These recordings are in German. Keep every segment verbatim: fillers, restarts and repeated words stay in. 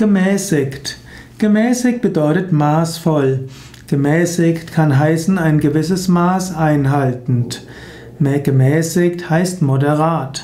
Gemäßigt. Gemäßigt bedeutet maßvoll. Gemäßigt kann heißen ein gewisses Maß einhaltend. Gemäßigt heißt moderat.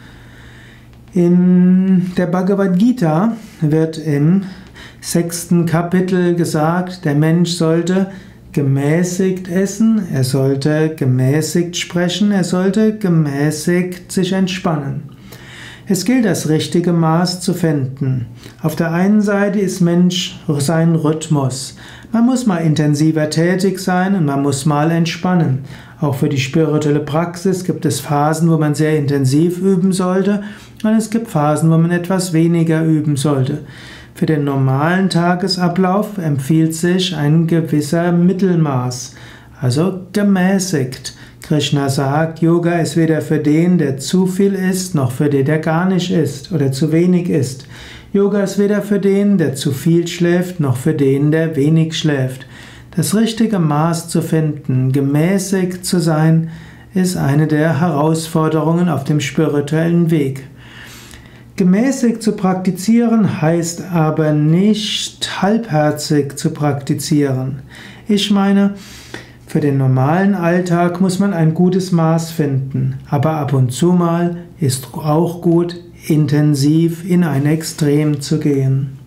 In der Bhagavad Gita wird im sechsten Kapitel gesagt, der Mensch sollte gemäßigt essen, er sollte gemäßigt sprechen, er sollte gemäßigt sich entspannen. Es gilt, das richtige Maß zu finden. Auf der einen Seite ist Mensch sein Rhythmus. Man muss mal intensiver tätig sein und man muss mal entspannen. Auch für die spirituelle Praxis gibt es Phasen, wo man sehr intensiv üben sollte, und es gibt Phasen, wo man etwas weniger üben sollte. Für den normalen Tagesablauf empfiehlt sich ein gewisser Mittelmaß, also gemäßigt. Krishna sagt, Yoga ist weder für den, der zu viel isst, noch für den, der gar nicht isst oder zu wenig isst. Yoga ist weder für den, der zu viel schläft, noch für den, der wenig schläft. Das richtige Maß zu finden, gemäßigt zu sein, ist eine der Herausforderungen auf dem spirituellen Weg. Gemäßigt zu praktizieren heißt aber nicht halbherzig zu praktizieren. Ich meine, für den normalen Alltag muss man ein gutes Maß finden, aber ab und zu mal ist auch gut, intensiv in ein Extrem zu gehen.